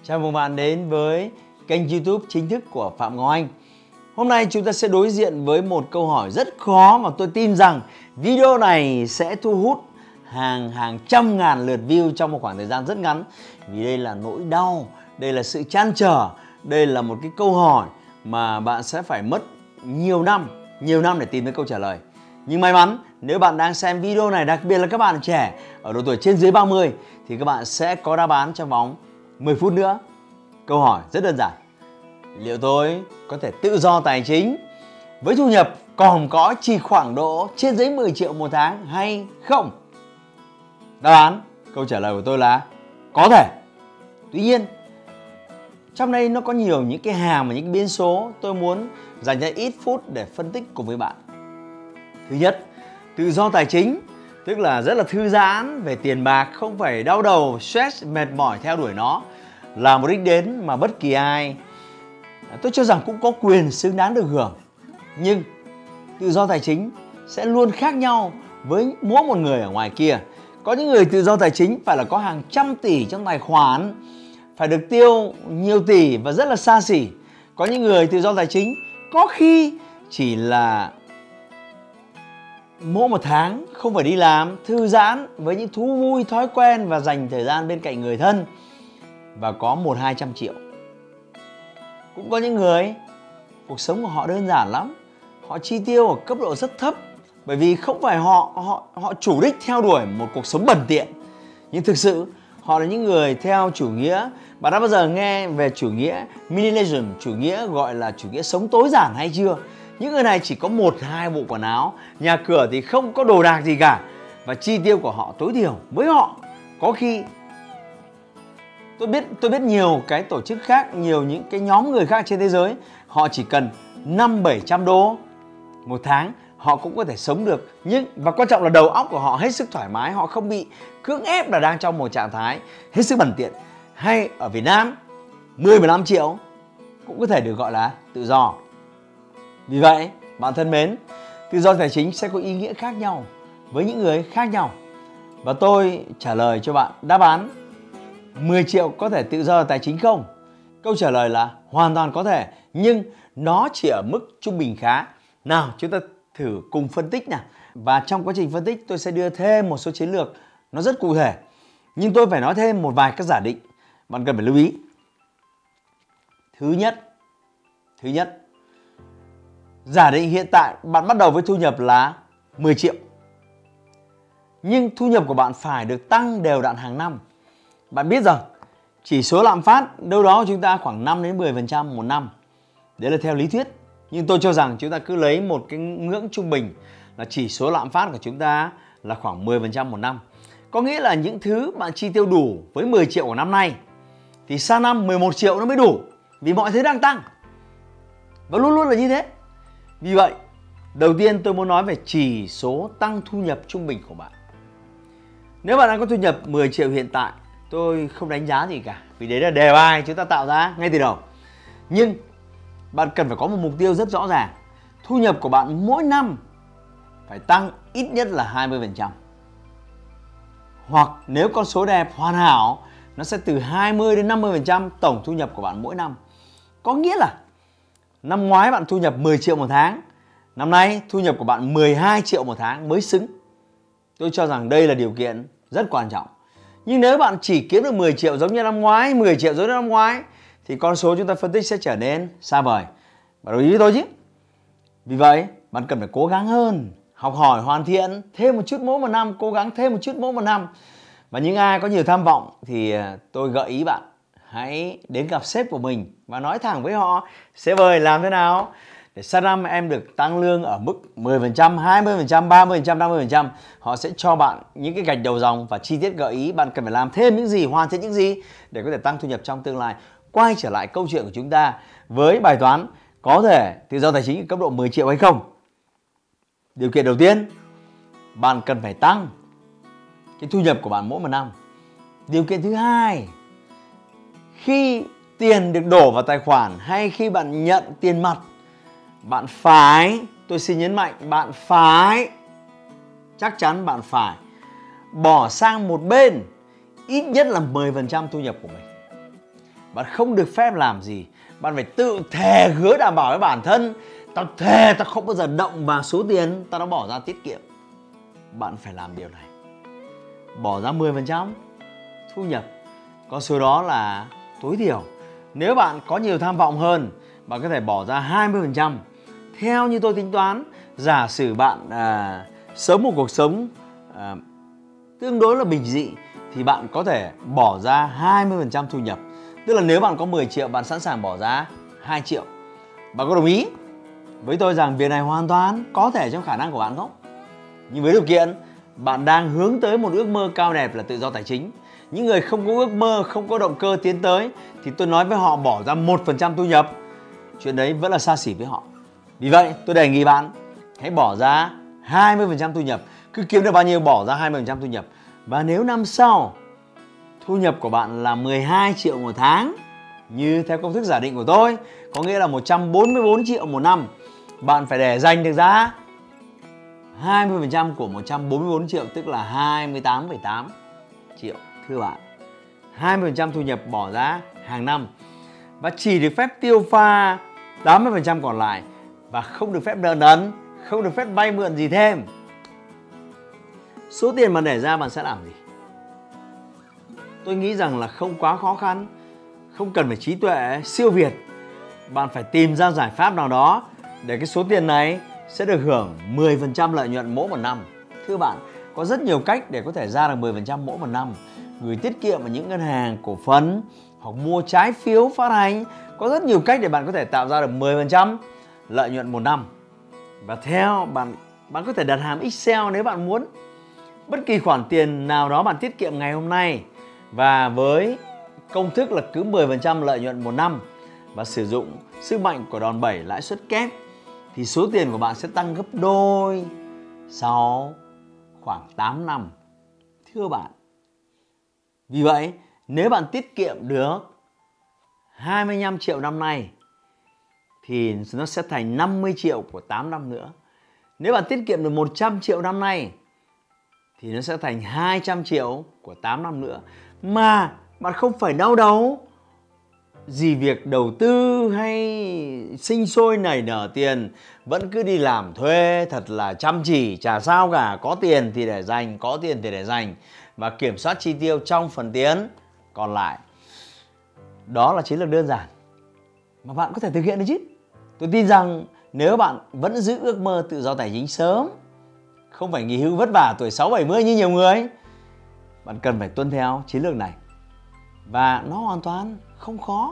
Chào mừng bạn đến với kênh YouTube chính thức của Phạm Ngọc Anh. Hôm nay chúng ta sẽ đối diện với một câu hỏi rất khó mà tôi tin rằng video này sẽ thu hút hàng trăm ngàn lượt view trong một khoảng thời gian rất ngắn. Vì đây là nỗi đau, đây là sự trăn trở, đây là một cái câu hỏi mà bạn sẽ phải mất nhiều năm để tìm thấy câu trả lời. Nhưng may mắn nếu bạn đang xem video này, đặc biệt là các bạn trẻ ở độ tuổi trên dưới 30 thì các bạn sẽ có đáp án trong vòng 10 phút nữa. Câu hỏi rất đơn giản. Liệu tôi có thể tự do tài chính với thu nhập còm cõi chỉ khoảng độ trên dưới 10 triệu một tháng hay không? Đáp án, câu trả lời của tôi là có thể. Tuy nhiên, trong đây nó có nhiều những cái hàm và những cái biến số, tôi muốn dành ra ít phút để phân tích cùng với bạn. Thứ nhất, tự do tài chính tức là rất là thư giãn về tiền bạc, không phải đau đầu, stress, mệt mỏi theo đuổi nó, là một đích đến mà bất kỳ ai tôi cho rằng cũng có quyền xứng đáng được hưởng. Nhưng tự do tài chính sẽ luôn khác nhau với mỗi một người ở ngoài kia. Có những người tự do tài chính phải là có hàng trăm tỷ trong tài khoản, phải được tiêu nhiều tỷ và rất là xa xỉ. Có những người tự do tài chính có khi chỉ là mỗi một tháng không phải đi làm, thư giãn với những thú vui, thói quen và dành thời gian bên cạnh người thân và có 100-200 triệu. Cũng có những người cuộc sống của họ đơn giản lắm, họ chi tiêu ở cấp độ rất thấp bởi vì không phải họ chủ đích theo đuổi một cuộc sống bần tiện, nhưng thực sự họ là những người theo chủ nghĩa. Bạn đã bao giờ nghe về chủ nghĩa minimalism, chủ nghĩa gọi là chủ nghĩa sống tối giản hay chưa? Những người này chỉ có 1-2 bộ quần áo, nhà cửa thì không có đồ đạc gì cả, và chi tiêu của họ tối thiểu. Với họ có khi tôi biết nhiều cái tổ chức khác, nhiều những cái nhóm người khác trên thế giới, họ chỉ cần 500-700 đô một tháng họ cũng có thể sống được. Và quan trọng là đầu óc của họ hết sức thoải mái, họ không bị cưỡng ép là đang trong một trạng thái hết sức bần tiện. Hay ở Việt Nam 10-15 triệu cũng có thể được gọi là tự do. Vì vậy, bạn thân mến, tự do tài chính sẽ có ý nghĩa khác nhau với những người khác nhau. Và tôi trả lời cho bạn đáp án 10 triệu có thể tự do tài chính không? Câu trả lời là hoàn toàn có thể, nhưng nó chỉ ở mức trung bình khá. Nào, chúng ta thử cùng phân tích nào. Và trong quá trình phân tích tôi sẽ đưa thêm một số chiến lược nó rất cụ thể. Nhưng tôi phải nói thêm một vài các giả định bạn cần phải lưu ý. Thứ nhất, giả định hiện tại bạn bắt đầu với thu nhập là 10 triệu. Nhưng thu nhập của bạn phải được tăng đều đặn hàng năm. Bạn biết rằng chỉ số lạm phát đâu đó chúng ta khoảng 5-10% một năm. Đấy là theo lý thuyết. Nhưng tôi cho rằng chúng ta cứ lấy một cái ngưỡng trung bình là chỉ số lạm phát của chúng ta là khoảng 10% một năm. Có nghĩa là những thứ bạn chi tiêu đủ với 10 triệu của năm nay thì sang năm 11 triệu nó mới đủ, vì mọi thứ đang tăng. Và luôn luôn là như thế. Vì vậy, đầu tiên tôi muốn nói về chỉ số tăng thu nhập trung bình của bạn. Nếu bạn đang có thu nhập 10 triệu hiện tại, tôi không đánh giá gì cả, vì đấy là đề bài chúng ta tạo ra ngay từ đầu. Nhưng bạn cần phải có một mục tiêu rất rõ ràng. Thu nhập của bạn mỗi năm phải tăng ít nhất là 20%. Hoặc nếu con số đẹp hoàn hảo, nó sẽ từ 20-50% tổng thu nhập của bạn mỗi năm. Có nghĩa là năm ngoái bạn thu nhập 10 triệu một tháng, năm nay thu nhập của bạn 12 triệu một tháng mới xứng. Tôi cho rằng đây là điều kiện rất quan trọng. Nhưng nếu bạn chỉ kiếm được 10 triệu giống như năm ngoái, 10 triệu giống như năm ngoái, thì con số chúng ta phân tích sẽ trở nên xa vời. Bạn đồng ý với tôi chứ? Vì vậy, bạn cần phải cố gắng hơn, học hỏi, hoàn thiện thêm một chút mỗi một năm, cố gắng thêm một chút mỗi một năm. Và những ai có nhiều tham vọng thì tôi gợi ý bạn hãy đến gặp sếp của mình và nói thẳng với họ: sếp ơi, làm thế nào để sang năm em được tăng lương ở mức 10%, 20%, 30%, 50%. Họ sẽ cho bạn những cái gạch đầu dòng và chi tiết gợi ý bạn cần phải làm thêm những gì, hoàn thiện những gì để có thể tăng thu nhập trong tương lai. Quay trở lại câu chuyện của chúng ta với bài toán có thể tự do tài chính ở cấp độ 10 triệu hay không. Điều kiện đầu tiên, bạn cần phải tăng cái thu nhập của bạn mỗi một năm. Điều kiện thứ hai, khi tiền được đổ vào tài khoản hay khi bạn nhận tiền mặt, bạn phải, tôi xin nhấn mạnh, bạn phải, chắc chắn bạn phải bỏ sang một bên ít nhất là 10% thu nhập của mình. Bạn không được phép làm gì. Bạn phải tự thề hứa đảm bảo với bản thân. Tao thề tao không bao giờ động vào số tiền tao đã bỏ ra tiết kiệm. Bạn phải làm điều này. Bỏ ra 10% thu nhập. Con số đó là tối thiểu. Nếu bạn có nhiều tham vọng hơn, bạn có thể bỏ ra 20%. Theo như tôi tính toán, giả sử bạn sống một cuộc sống tương đối là bình dị, thì bạn có thể bỏ ra 20% thu nhập. Tức là nếu bạn có 10 triệu, bạn sẵn sàng bỏ ra 2 triệu. Bạn có đồng ý với tôi rằng việc này hoàn toàn có thể trong khả năng của bạn không? Nhưng với điều kiện bạn đang hướng tới một ước mơ cao đẹp là tự do tài chính. Những người không có ước mơ, không có động cơ tiến tới, thì tôi nói với họ bỏ ra 1% thu nhập, chuyện đấy vẫn là xa xỉ với họ. Vì vậy tôi đề nghị bạn hãy bỏ ra 20% thu nhập. Cứ kiếm được bao nhiêu bỏ ra 20% thu nhập. Và nếu năm sau thu nhập của bạn là 12 triệu một tháng, như theo công thức giả định của tôi, có nghĩa là 144 triệu một năm, bạn phải để dành được ra 20% của 144 triệu, tức là 28,8 triệu. Thưa bạn, 20% thu nhập bỏ ra hàng năm, và chỉ được phép tiêu pha 80% còn lại, và không được phép nợ nần, không được phép vay mượn gì thêm. Số tiền mà để ra bạn sẽ làm gì? Tôi nghĩ rằng là không quá khó khăn, không cần phải trí tuệ siêu việt. Bạn phải tìm ra giải pháp nào đó để cái số tiền này sẽ được hưởng 10% lợi nhuận mỗi một năm. Thưa bạn, có rất nhiều cách để có thể ra được 10% mỗi một năm. Gửi tiết kiệm ở những ngân hàng cổ phần hoặc mua trái phiếu phát hành. Có rất nhiều cách để bạn có thể tạo ra được 10% lợi nhuận một năm. Và theo bạn có thể đặt hàm Excel nếu bạn muốn. Bất kỳ khoản tiền nào đó bạn tiết kiệm ngày hôm nay, và với công thức là cứ 10% lợi nhuận một năm, và sử dụng sức mạnh của đòn bẩy lãi suất kép, thì số tiền của bạn sẽ tăng gấp đôi sau khoảng 8 năm. Thưa bạn, vì vậy nếu bạn tiết kiệm được 25 triệu năm nay thì nó sẽ thành 50 triệu của 8 năm nữa. Nếu bạn tiết kiệm được 100 triệu năm nay thì nó sẽ thành 200 triệu của 8 năm nữa. Mà bạn không phải đau đầu gì việc đầu tư hay sinh sôi nảy nở tiền, vẫn cứ đi làm thuê thật là chăm chỉ, chả sao cả, có tiền thì để dành, có tiền thì để dành, và kiểm soát chi tiêu trong phần tiền còn lại. Đó là chiến lược đơn giản mà bạn có thể thực hiện được chứ. Tôi tin rằng nếu bạn vẫn giữ ước mơ tự do tài chính sớm, không phải nghỉ hưu vất vả tuổi 60-70 như nhiều người, bạn cần phải tuân theo chiến lược này. Và nó hoàn toàn không khó.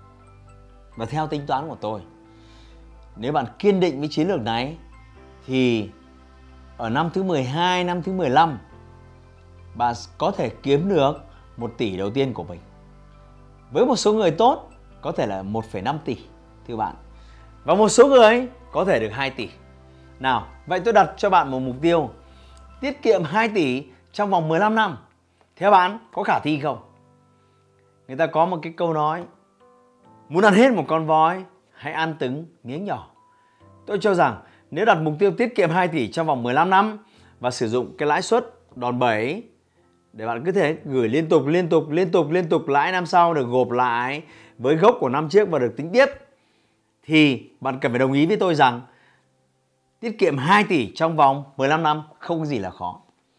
Và theo tính toán của tôi, nếu bạn kiên định với chiến lược này, thì ở năm thứ 12, năm thứ 15, bạn có thể kiếm được 1 tỷ đầu tiên của mình. Với một số người tốt, có thể là 1,5 tỷ, thưa bạn. Và một số người có thể được 2 tỷ. Nào, vậy tôi đặt cho bạn một mục tiêu tiết kiệm 2 tỷ trong vòng 15 năm. Theo bạn, có khả thi không? Người ta có một cái câu nói: muốn ăn hết một con voi, hãy ăn từng miếng nhỏ. Tôi cho rằng nếu đặt mục tiêu tiết kiệm 2 tỷ trong vòng 15 năm và sử dụng cái lãi suất đòn bẩy để bạn cứ thể gửi liên tục, lãi năm sau được gộp lại với gốc của năm trước và được tính tiếp, thì bạn cần phải đồng ý với tôi rằng tiết kiệm 2 tỷ trong vòng 15 năm không có gì là khó.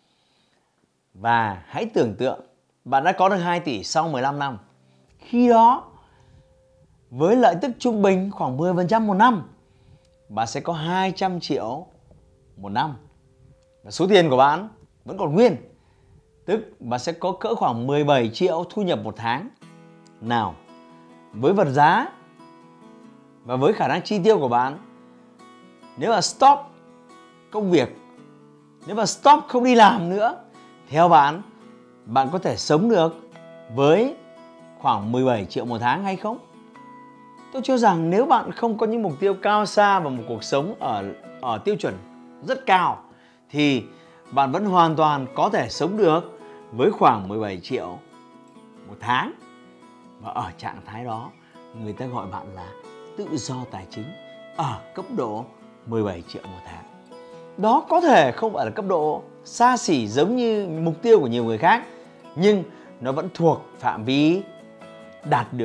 Và hãy tưởng tượng bạn đã có được 2 tỷ sau 15 năm. Khi đó, với lợi tức trung bình khoảng 10% một năm, bạn sẽ có 200 triệu một năm. Và số tiền của bạn vẫn còn nguyên. Tức bạn sẽ có cỡ khoảng 17 triệu thu nhập một tháng. Nào, với vật giá và với khả năng chi tiêu của bạn, nếu mà stop công việc, nếu mà stop không đi làm nữa, theo bạn có thể sống được với khoảng 17 triệu một tháng hay không? Tôi cho rằng nếu bạn không có những mục tiêu cao xa và một cuộc sống ở tiêu chuẩn rất cao, thì bạn vẫn hoàn toàn có thể sống được với khoảng 17 triệu một tháng. Và ở trạng thái đó, người ta gọi bạn là tự do tài chính ở cấp độ 17 triệu một tháng. Đó có thể không phải là cấp độ xa xỉ giống như mục tiêu của nhiều người khác, nhưng nó vẫn thuộc phạm vi đạt được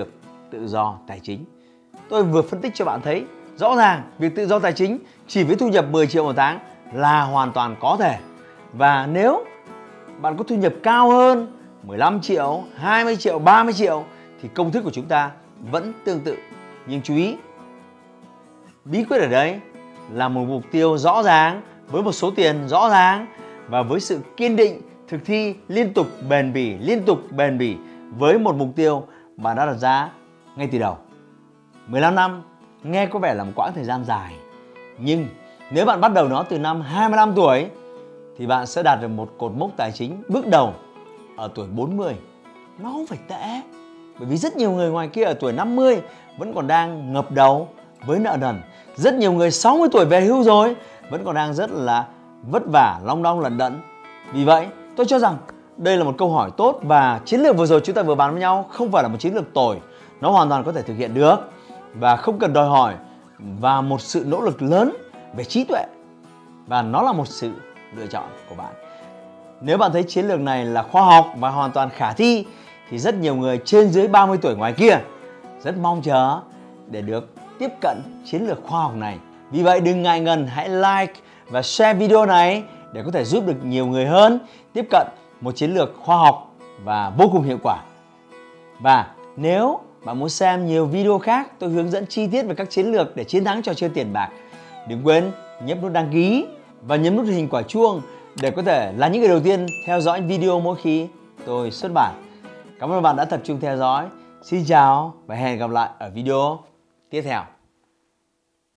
tự do tài chính. Tôi vừa phân tích cho bạn thấy rõ ràng việc tự do tài chính chỉ với thu nhập 10 triệu một tháng là hoàn toàn có thể. Và nếu bạn có thu nhập cao hơn 15 triệu, 20 triệu, 30 triệu thì công thức của chúng ta vẫn tương tự. Nhưng chú ý, bí quyết ở đây là một mục tiêu rõ ràng với một số tiền rõ ràng và với sự kiên định thực thi liên tục bền bỉ với một mục tiêu bạn đã đặt ra ngay từ đầu. 15 năm nghe có vẻ là một quãng thời gian dài, nhưng nếu bạn bắt đầu nó từ năm 25 tuổi thì bạn sẽ đạt được một cột mốc tài chính bước đầu ở tuổi 40. Nó không phải tệ, bởi vì rất nhiều người ngoài kia ở tuổi 50 vẫn còn đang ngập đầu với nợ nần. Rất nhiều người 60 tuổi về hưu rồi vẫn còn đang rất là vất vả, long đong lận đận. Vì vậy, tôi cho rằng đây là một câu hỏi tốt và chiến lược vừa rồi chúng ta vừa bàn với nhau không phải là một chiến lược tồi. Nó hoàn toàn có thể thực hiện được và không cần đòi hỏi và một sự nỗ lực lớn về trí tuệ. Và nó là một sự lựa chọn của bạn. Nếu bạn thấy chiến lược này là khoa học và hoàn toàn khả thi thì rất nhiều người trên dưới 30 tuổi ngoài kia rất mong chờ để được tiếp cận chiến lược khoa học này. Vì vậy đừng ngại ngần, hãy like và share video này để có thể giúp được nhiều người hơn tiếp cận một chiến lược khoa học và vô cùng hiệu quả. Và nếu bạn muốn xem nhiều video khác tôi hướng dẫn chi tiết về các chiến lược để chiến thắng trò chơi tiền bạc, đừng quên nhấp nút đăng ký và nhấn nút hình quả chuông để có thể là những người đầu tiên theo dõi video mỗi khi tôi xuất bản. Cảm ơn bạn đã tập trung theo dõi. Xin chào và hẹn gặp lại ở video tiếp theo.